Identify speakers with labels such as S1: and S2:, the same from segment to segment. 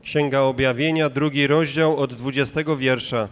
S1: Księga Objawienia, 2 rozdział od 20 wiersza.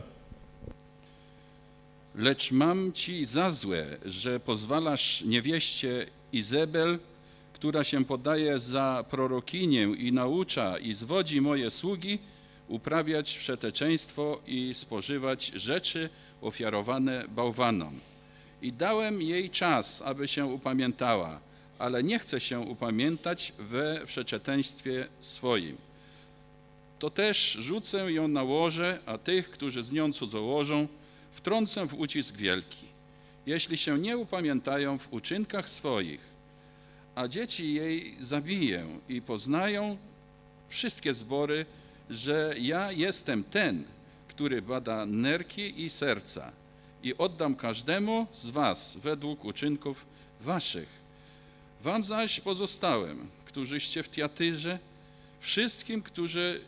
S2: Lecz mam ci za złe, że pozwalasz niewieście Izebel, która się podaje za prorokinię i naucza i zwodzi moje sługi, uprawiać wszeteczeństwo i spożywać rzeczy ofiarowane bałwanom. I dałem jej czas, aby się upamiętała, ale nie chce się upamiętać we wszeczeteństwie swoim. To też rzucę ją na łoże, a tych, którzy z nią cudzołożą, wtrącę w ucisk wielki, jeśli się nie upamiętają w uczynkach swoich, a dzieci jej zabiję i poznają wszystkie zbory, że ja jestem ten, który bada nerki i serca i oddam każdemu z was według uczynków waszych. Wam zaś pozostałem, którzyście w Tiatyrze, wszystkim, którzy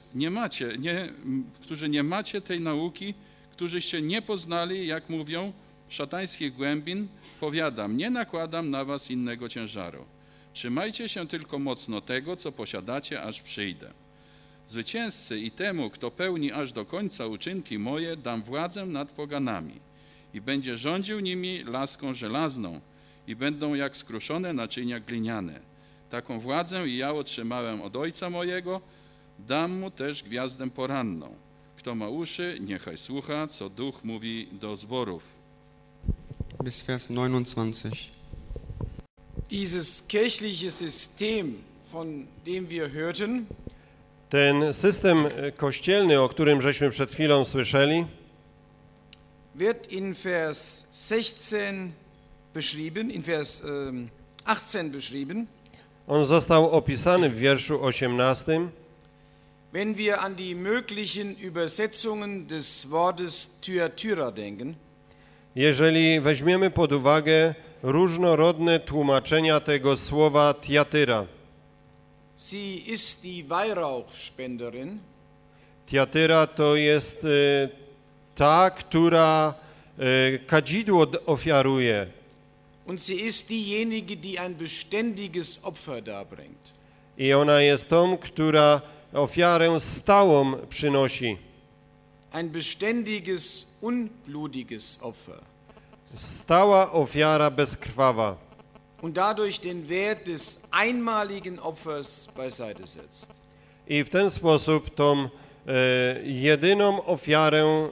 S2: nie macie tej nauki, którzyście nie poznali, jak mówią, szatańskich głębin, powiadam, nie nakładam na was innego ciężaru. Trzymajcie się tylko mocno tego, co posiadacie, aż przyjdę. Zwycięzcy i temu, kto pełni aż do końca uczynki moje, dam władzę nad poganami i będzie rządził nimi laską żelazną i będą jak skruszone naczynia gliniane. Taką władzę i ja otrzymałem od Ojca mojego, dam mu też gwiazdę poranną. Kto ma uszy, niechaj słucha, co Duch mówi do zborów.
S3: Bis Vers 29.
S4: Dieses kirchliche System, von dem wir hörten,
S1: Ten system kościelny, o którym żeśmy przed chwilą słyszeli,
S4: wird in Vers 16 beschrieben, in Vers 18 beschrieben.
S1: on został opisany w wierszu 18.
S4: Wenn wir an die möglichen Übersetzungen des Wortes Thyatira denken,
S1: Jeżeli weźmiemy pod uwagę różnorodne tłumaczenia tego słowa Tiatyra.
S4: sie ist die Weihrauchspenderin.
S1: Tiatyra to jest ta, która kadzidło ofiaruje.
S4: Und sie ist diejenige, die ein beständiges Opfer darbringt.
S1: I ona jest tą, która ofiarę stałą przynosi.
S4: Ein beständiges, unblutiges Opfer.
S1: Stała ofiara bezkrwawa.
S4: Und dadurch den Wert des einmaligen Opfers beiseite setzt.
S1: I w ten sposób tą jedyną ofiarę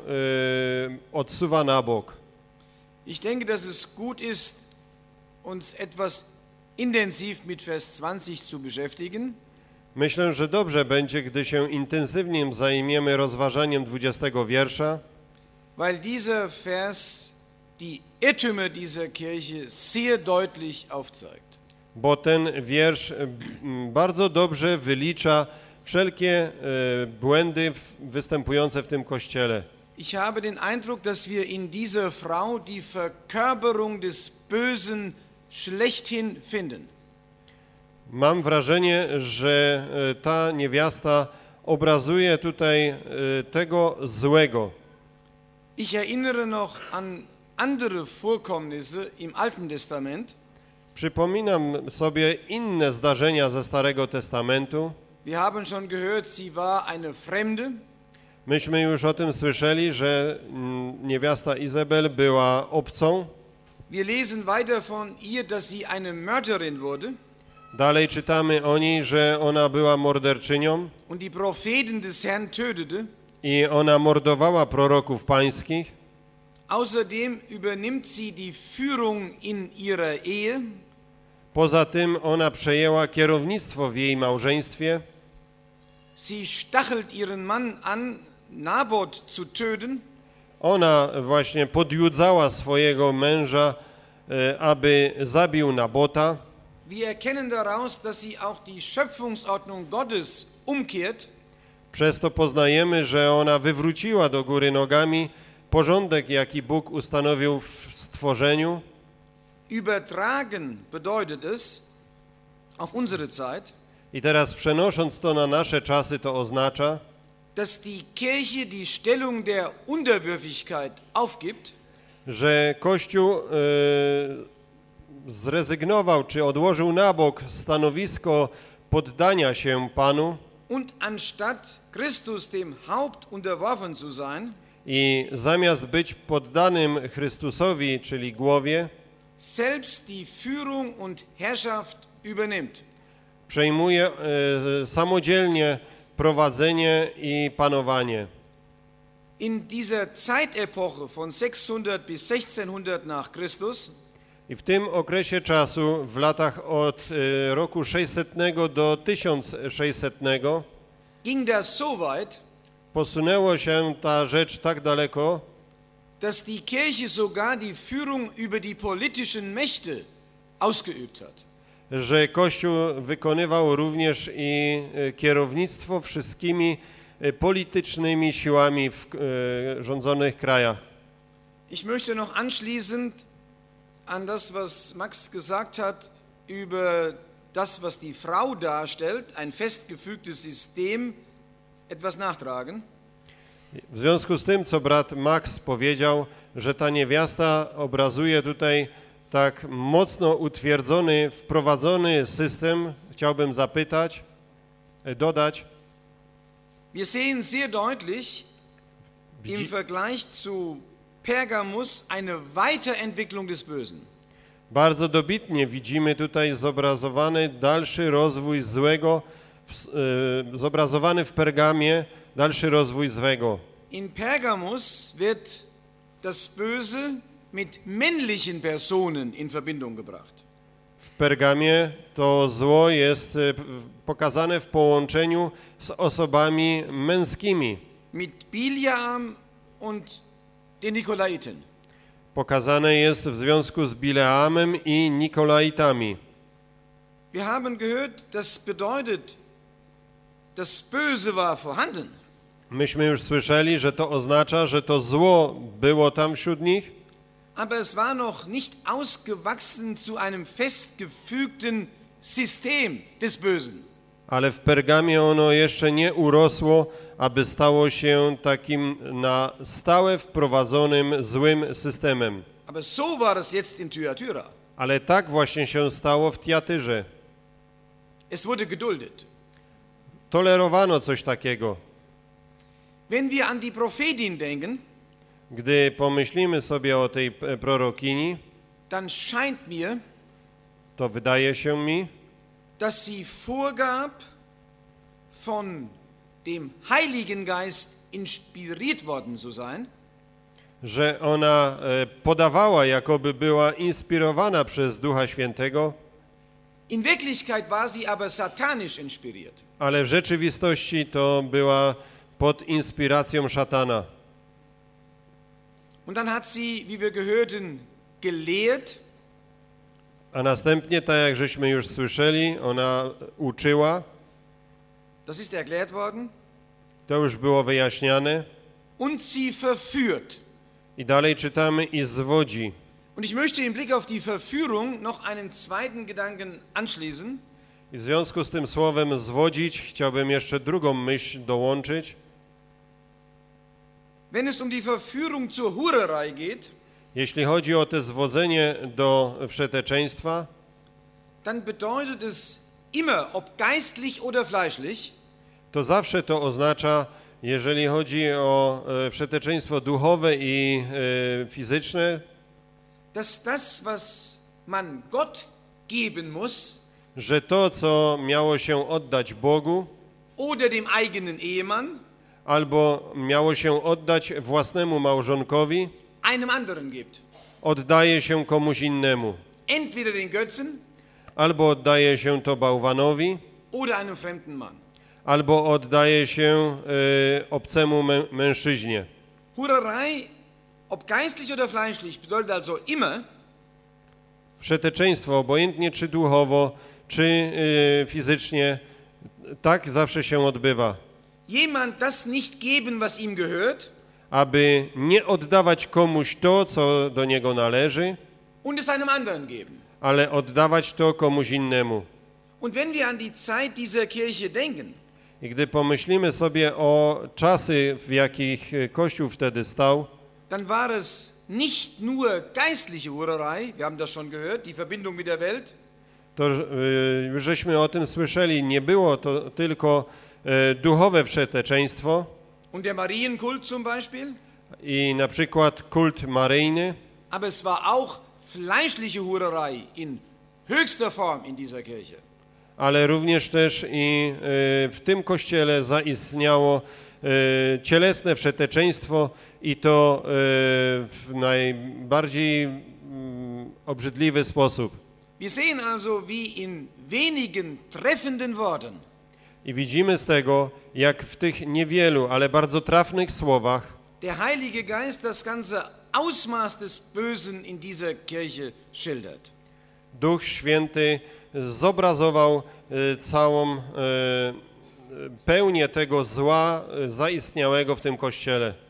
S1: odsuwa na bok.
S4: Ich denke, dass es gut ist, uns etwas intensiv mit Vers 20 zu beschäftigen.
S1: Myślę, że dobrze będzie, gdy się intensywnie zajmiemy rozważaniem 20 wiersza,
S4: Weil dieser Vers die Irrtümer dieser Kirche sehr deutlich aufzeigt.
S1: bo ten wiersz bardzo dobrze wylicza wszelkie błędy występujące w tym kościele.
S4: Ich habe den Eindruck, dass wir in dieser Frau die Verkörperung des Bösen schlechthin finden.
S1: Mam wrażenie, że ta niewiasta obrazuje tutaj tego złego.
S4: Ich erinnere noch an andere Vorkommnisse im Alten Testament.
S1: Przypominam sobie inne zdarzenia ze Starego Testamentu.
S4: Wir haben schon gehört, sie war eine Fremde.
S1: Myśmy już o tym słyszeli, że niewiasta Izabel była obcą.
S4: Wir lesen weiter von ihr, dass sie eine Mörderin wurde.
S1: Dalej czytamy o niej, że ona była morderczynią
S4: Und die Propheten des Herrn tötete.
S1: i ona mordowała proroków pańskich.
S4: Außerdem übernimmt sie die Führung in ihrer Ehe.
S1: Poza tym ona przejęła kierownictwo w jej małżeństwie.
S4: Sie stachelt ihren Mann an, Nabot zu töten.
S1: Ona właśnie podjudzała swojego męża, aby zabił Nabota.
S4: Wir erkennen daraus, dass sie auch die Schöpfungsordnung Gottes umkehrt.
S1: Przez to poznajemy, że ona wywróciła do góry nogami porządek, jaki Bóg ustanowił w stworzeniu.
S4: Übertragen bedeutet es auf unsere Zeit,
S1: I teraz przenosząc to na nasze czasy, to oznacza,
S4: dass die Kirche die Stellung der Unterwürfigkeit aufgibt,
S1: że Kościół zrezygnował czy odłożył na bok stanowisko poddania się Panu
S4: Und anstatt Christus dem Haupt unterworfen zu sein,
S1: i zamiast być poddanym Chrystusowi, czyli głowie,
S4: selbst die Führung und Herrschaft übernimmt.
S1: przejmuje samodzielnie prowadzenie i panowanie.
S4: In dieser Zeitepoche von 600 bis 1600 nach Christus
S1: I w tym okresie czasu, w latach od roku 600 do 1600,
S4: ging das so weit,
S1: posunęło się ta rzecz tak daleko,
S4: dass die Kirche sogar die Führung über die politischen Mächte ausgeübt hat.
S1: że Kościół wykonywał również i kierownictwo wszystkimi politycznymi siłami w rządzonych krajach.
S4: Ich möchte noch anschließend an das, was Max gesagt hat, über das, was die Frau darstellt, ein festgefügtes System, etwas nachtragen.
S1: W związku z tym, co brat Max powiedział, że ta niewiasta obrazuje tutaj tak mocno utwierdzony, wprowadzony system, chciałbym dodać,
S4: Wir sehen sehr deutlich im Vergleich zu Pergamus eine Weiterentwicklung des Bösen.
S1: bardzo dobitnie widzimy tutaj zobrazowany dalszy rozwój złego, zobrazowany w Pergamie dalszy rozwój złego.
S4: In Pergamus wird das Böse mit männlichen Personen in Verbindung gebracht.
S1: W Pergamie to zło jest pokazane w połączeniu z osobami męskimi.
S4: Mit Biliam und den Nikolaiten.
S1: Pokazane jest w związku z Bileamem i Nikolaitami.
S4: Wir haben gehört, das bedeutet, das Böse war vorhanden.
S1: Myśmy już słyszeli, że to oznacza, że to zło było tam wśród nich,
S4: Aber es war noch nicht ausgewachsen zu einem festgefügten System des Bösen.
S1: ale w Pergamie ono jeszcze nie urosło, aby stało się takim na stałe wprowadzonym złym systemem.
S4: Aber so war es jetzt in Thyatira.
S1: Ale tak właśnie się stało w Tiatyrze.
S4: Es wurde geduldet.
S1: Tolerowano coś takiego.
S4: Wenn wir an die Prophetin denken,
S1: Gdy pomyślimy sobie o tej prorokini,
S4: dann scheint mir,
S1: to wydaje się mi,
S4: dass sie vorgab, von dem Heiligen Geist inspiriert worden zu sein,
S1: że ona podawała, jakoby była inspirowana przez Ducha Świętego,
S4: in Wirklichkeit war sie aber satanisch inspiriert.
S1: ale w rzeczywistości to była pod inspiracją szatana.
S4: Und dann hat sie, wie wir gehörten, gelehrt,
S1: A następnie, tak jak żeśmy już słyszeli, ona uczyła,
S4: das ist erklärt worden,
S1: to już było wyjaśniane,
S4: und sie verführt.
S1: i dalej czytamy i zwodzi.
S4: Und ich möchte im Blick auf die Verführung noch einen zweiten Gedanken anschließen.
S1: I w związku z tym słowem zwodzić chciałbym jeszcze drugą myśl dołączyć.
S4: Wenn es um die Verführung zur Hurerei geht,
S1: Jeśli chodzi o to zwodzenie do wszeteczeństwa,
S4: dann bedeutet es immer, ob geistlich oder fleischlich,
S1: to zawsze to oznacza, jeżeli chodzi o wszeteczeństwo duchowe i fizyczne,
S4: dass das, was man Gott geben muss,
S1: że to, co miało się oddać Bogu,
S4: oder dem eigenen Ehemann,
S1: albo miało się oddać własnemu małżonkowi,
S4: einem anderen gibt.
S1: oddaje się komuś innemu.
S4: Entweder den Götzen
S1: Albo oddaje się to bałwanowi,
S4: oder einem fremden Mann.
S1: albo oddaje się obcemu mężczyźnie.
S4: Hurerei, ob geistlich oder fleischlich, bedeutet also immer,
S1: Wszeteczeństwo, obojętnie czy duchowo, czy fizycznie, tak zawsze się odbywa.
S4: jemand das nicht geben, was ihm gehört,
S1: Aby nie oddawać komuś to, co do niego należy,
S4: und es einem anderen geben.
S1: ale oddawać to komuś innemu.
S4: Und wenn wir an die Zeit dieser Kirche denken,
S1: I gdy pomyślimy sobie o czasy, w jakich Kościół wtedy stał,
S4: dann war es nicht nur geistliche Hurerei, wir haben das schon gehört, die Verbindung mit der Welt,
S1: to już żeśmy o tym słyszeli, nie było to tylko duchowe wszeteczeństwo
S4: und der Marienkult zum Beispiel,
S1: i na przykład kult maryjny,
S4: aber es war auch fleischliche Hurerei in höchster Form in dieser Kirche.
S1: ale również też i w tym kościele zaistniało cielesne wszeteczeństwo i to w najbardziej obrzydliwy sposób.
S4: Wir sehen also, wie in wenigen treffenden Worten
S1: I widzimy z tego, jak w tych niewielu, ale bardzo trafnych słowach
S4: der Heilige Geist das ganze Ausmaß des Bösen in dieser Kirche schildert.
S1: Duch Święty zobrazował całą pełnię tego zła zaistniałego w tym kościele.